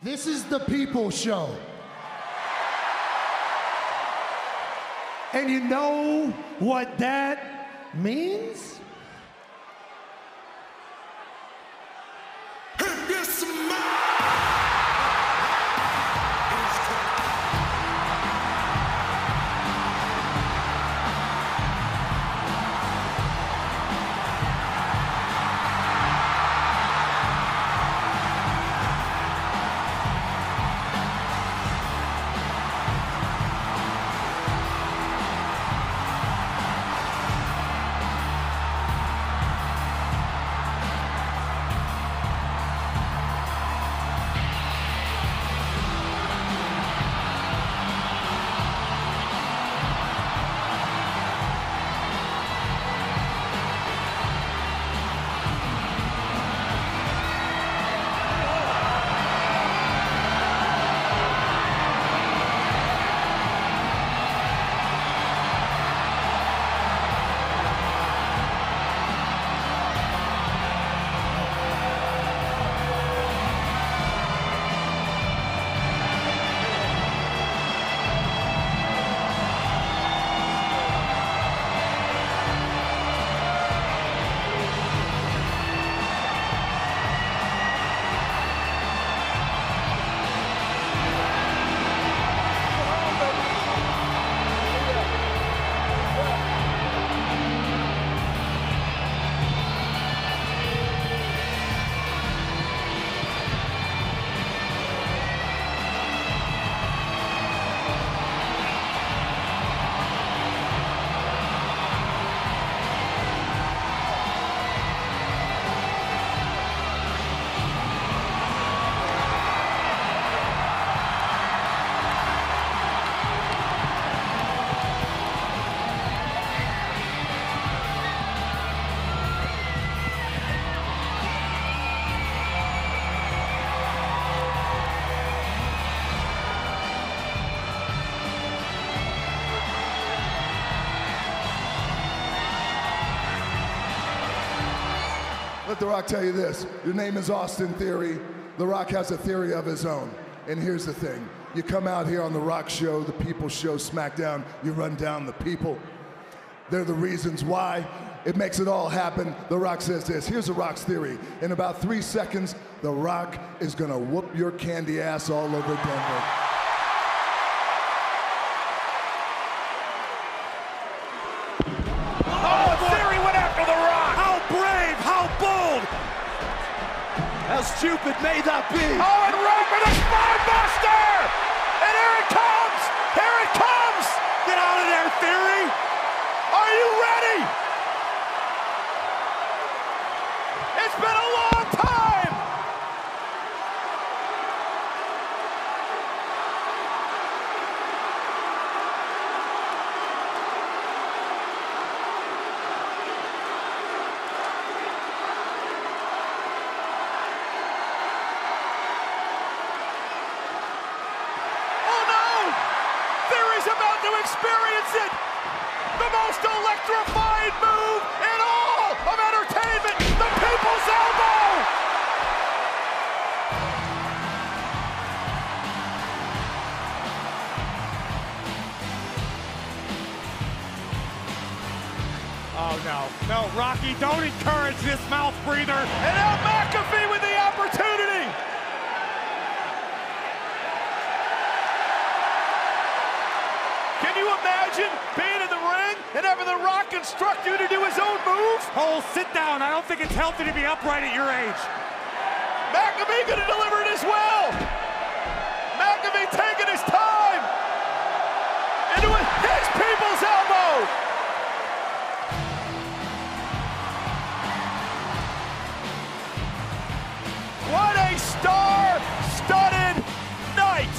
This is the people show. And you know what that means? Let The Rock tell you this. Your name is Austin Theory. The Rock has a theory of his own. And here's the thing. You come out here on The Rock show, the People show, SmackDown, you run down the people. They're the reasons why. It makes it all happen. The Rock says this. Here's The Rock's theory. In about 3 seconds, The Rock is gonna whoop your candy ass all over Denver. How stupid may that be? Oh, and Rock with a spine buster! And here it comes! Here it comes! Get out of there, Theory! Are you ready? It's been a long time! To experience it, the most electrifying move in all of entertainment, the People's Elbow! Oh no, Rocky, don't encourage this mouth breather. And now McAfee with the opportunity! Can you imagine being in the ring and having The Rock instruct you to do his own move? Cole, sit down. I don't think it's healthy to be upright at your age. McAfee gonna deliver it as well. McAfee taking his time. Into his People's Elbow. What a star-studded night.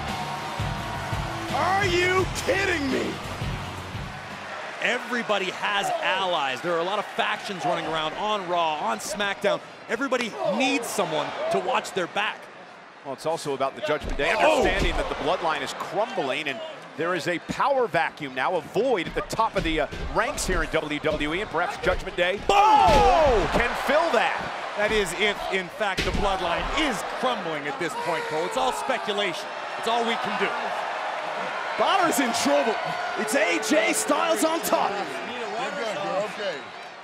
Are you kidding me? Everybody has allies. There are a lot of factions running around on Raw, on SmackDown. Everybody needs someone to watch their back. Well, it's also about the Judgment Day, understanding that the bloodline is crumbling, and there is a power vacuum now, a void at the top of the ranks here in WWE, and perhaps Judgment Day can fill that. That is if, in fact, the bloodline is crumbling at this point, Cole. It's all speculation. It's all we can do. Balor's in trouble. It's AJ Styles on top. Okay.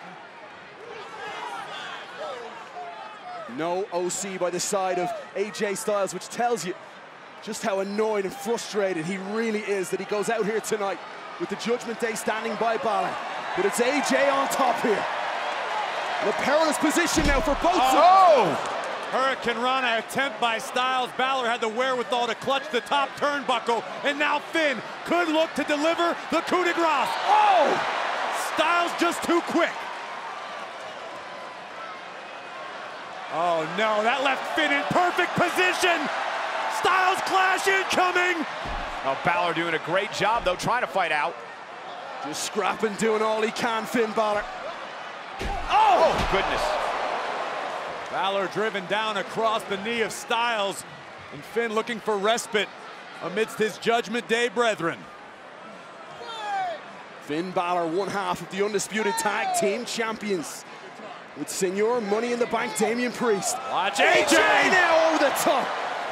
No OC by the side of AJ Styles, which tells you just how annoyed and frustrated he really is that he goes out here tonight with the Judgment Day standing by Balor. But it's AJ on top here. In a perilous position now for both sides. Oh! Hurricane Rana attempt by Styles. Balor had the wherewithal to clutch the top turnbuckle, and now Finn could look to deliver the coup de grace. Oh! Styles just too quick. Oh no, that left Finn in perfect position. Styles clash incoming. Oh, Balor doing a great job though, trying to fight out. Just scrapping, doing all he can, Finn Balor. Oh, goodness. Balor driven down across the knee of Styles, and Finn looking for respite amidst his Judgment Day brethren. Finn Balor, one half of the undisputed tag team champions, with Senior Money in the Bank Damian Priest. Watch AJ now over the top.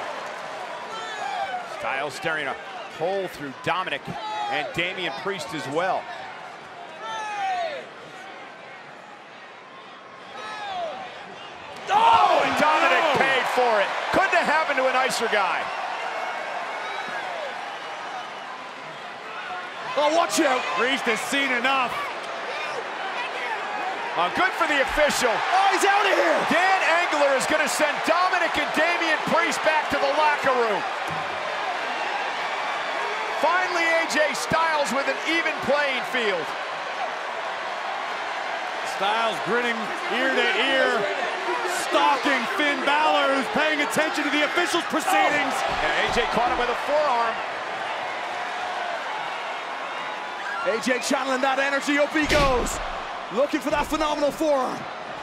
Styles staring a hole through Dominic and Damian Priest as well. Oh, and Dominic paid for it. Couldn't have happened to a nicer guy. Oh, watch out. Priest has seen enough. Good for the official. Oh, he's out of here. Dan Engler is going to send Dominic and Damian Priest back to the locker room. Finally, AJ Styles with an even playing field. Styles grinning ear to ear, stalking Finn Balor, who's paying attention to the officials' proceedings. Yeah, AJ caught him with a forearm. AJ channeling that energy, up he goes. Looking for that phenomenal forearm.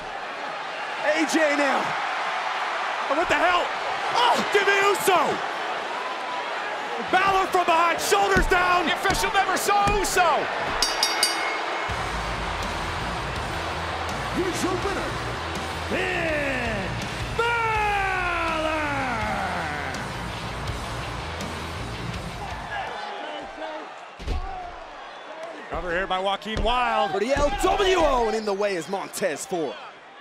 AJ now. Oh, what the hell? Oh, Jimmy Uso! Balor from behind, shoulders down. The official never saw Uso. Here's your winner, Finn Balor! Cover here by Joaquin Wilde. For the LWO, and in the way is Montez Ford.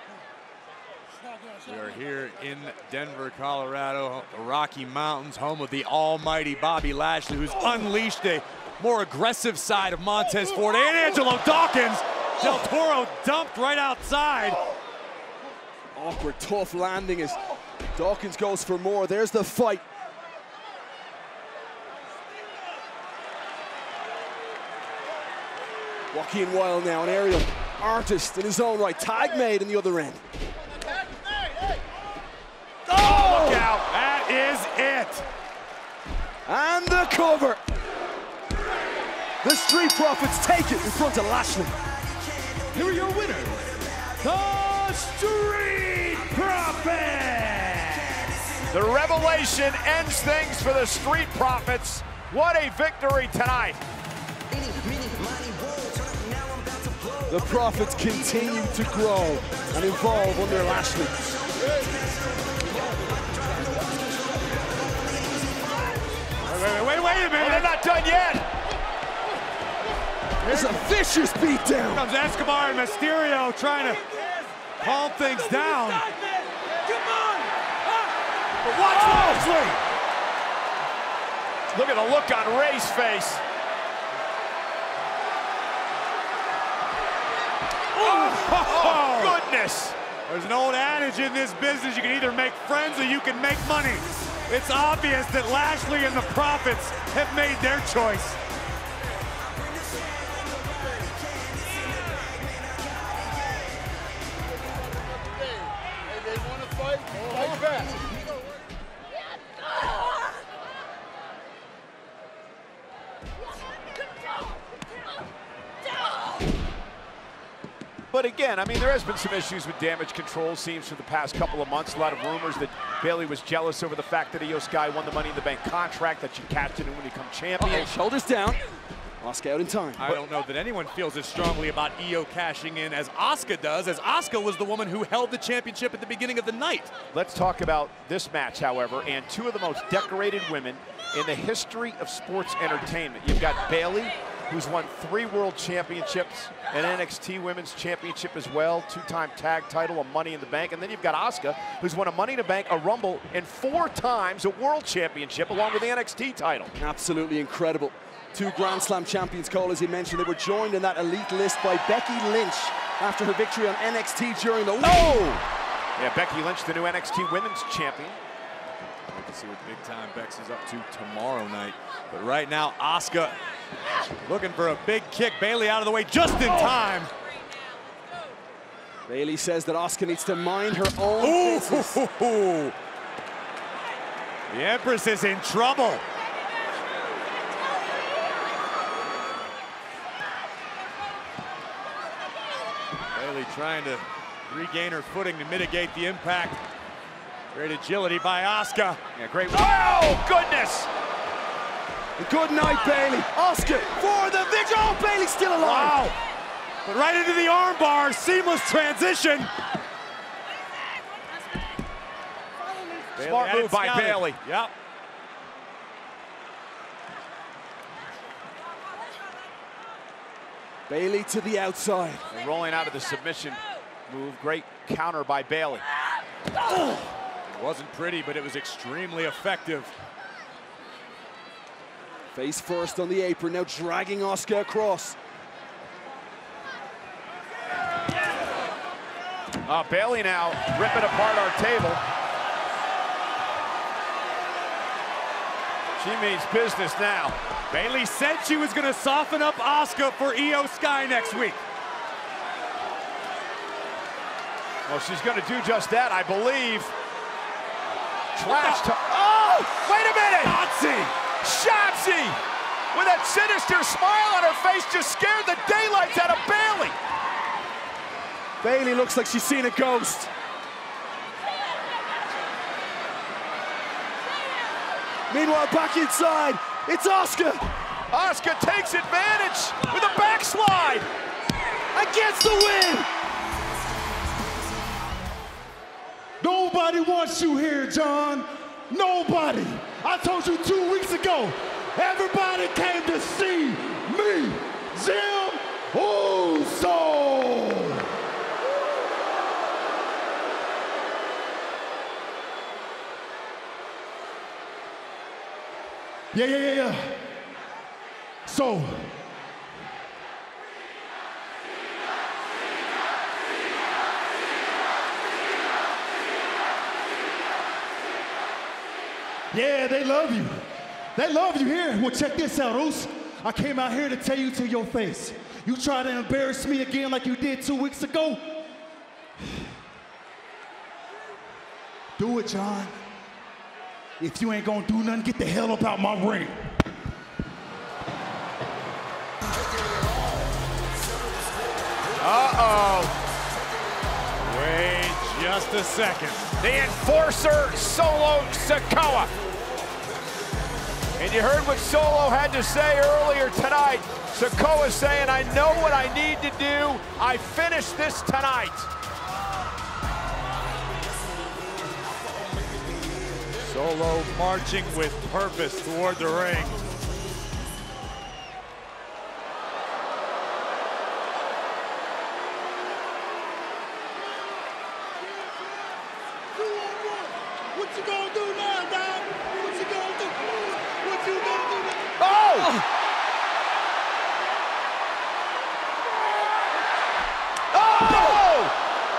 We are here in Denver, Colorado, the Rocky Mountains, home of the almighty Bobby Lashley, who's unleashed a more aggressive side of Montez Ford and Angelo Dawkins. Del Toro dumped right outside. Awkward, tough landing as Dawkins goes for more. There's the fight. Joaquin Wilde now, an aerial artist in his own right. Tag made in the other end. Oh, look out. That is it. And the cover. The Street Profits take it in front of Lashley. Here are your winners, the Street Profits! The revelation ends things for the Street Profits. What a victory tonight. The Profits continue to grow and evolve under Lashley. Wait a minute. Well, they're not done yet. It's a vicious beatdown. Here comes Escobar and Mysterio trying to calm things down. But watch Lashley. Look at the look on Ray's face. Oh, goodness. There's an old adage in this business, you can either make friends or you can make money. It's obvious that Lashley and the Profits have made their choice. But again, I mean, there has been some issues with damage control, seems, for the past couple of months. A lot of rumors that Bayley was jealous over the fact that Io Sky won the Money in the Bank contract, that she cashed it in when he became champion. Shoulders down. Asuka out in time. I don't know that anyone feels as strongly about Io cashing in as Asuka does, as Asuka was the woman who held the championship at the beginning of the night. Let's talk about this match, however, and two of the most decorated women in the history of sports entertainment. You've got Bayley, who's won 3 world championships, an NXT Women's Championship as well, 2-time tag title, a Money in the Bank, and then you've got Asuka, who's won a Money in the Bank, a Rumble, and 4 times a World Championship, along with the NXT title. Absolutely incredible. 2 Grand Slam champions, Cole, as you mentioned. They were joined in that elite list by Becky Lynch after her victory on NXT during the... Oh! Yeah, Becky Lynch, the new NXT Women's Champion. We can see what big time Bex is up to tomorrow night. But right now, Asuka looking for a big kick. Bayley out of the way just in time. Bayley says that Asuka needs to mind her own business. The Empress is in trouble. Bayley trying to regain her footing to mitigate the impact. Great agility by Asuka. Yeah, great. Oh, goodness! Good night, Bayley. Asuka for the victory. Oh, Bayley's still alive. Wow. But right into the arm bar, seamless transition. Smart move by Bayley. Yep. Bayley to the outside. And rolling out of the submission move. Great counter by Bayley. It wasn't pretty, but it was extremely effective. Face first on the apron, now dragging Asuka across. Bayley now ripping apart our table. She means business now. Bayley said she was going to soften up Asuka for Io Sky next week. Well, she's going to do just that, I believe. Trash to... Oh, wait a minute! Shotzi, with that sinister smile on her face, just scared the daylights out of Bayley. Bayley looks like she's seen a ghost. Meanwhile, back inside, it's Asuka. Asuka takes advantage with a backslide. And gets the win. Nobody wants you here, John. Nobody. I told you 2 weeks ago, everybody came to see me, Jim Uso. Yeah. So, yeah, they love you. They love you here. Well, check this out, Uso. I came out here to tell you to your face. You try to embarrass me again like you did 2 weeks ago. Do it, John. If you ain't gonna do nothing, get the hell up out my ring. Uh-oh. Wait just a second. The enforcer, Solo Sikoa. And you heard what Solo had to say earlier tonight. Sikoa saying, I know what I need to do. I finished this tonight. Solo marching with purpose toward the ring. What you gonna do now, Dad? What you gonna do? What you gonna do now? Oh! Oh!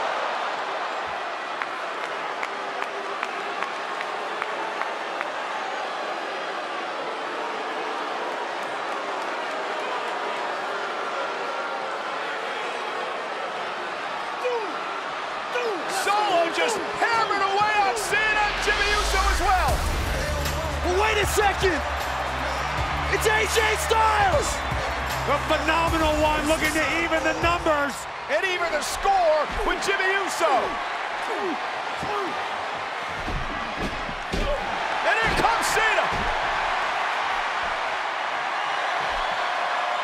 Solo just hammered away on Cena and Jimmy Uso as well. Well, wait a second. It's AJ Styles. A phenomenal one, looking to even the numbers. And even the score with Jimmy Uso. And here comes Cena.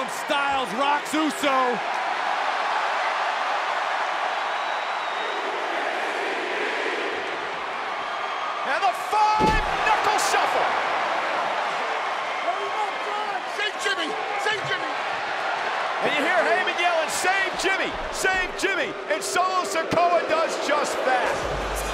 Styles rocks Uso. And the 5-knuckle shuffle. Save Jimmy! Save Jimmy! And you hear Heyman yelling, "Save Jimmy! Save Jimmy!" And Solo Sikoa does just that.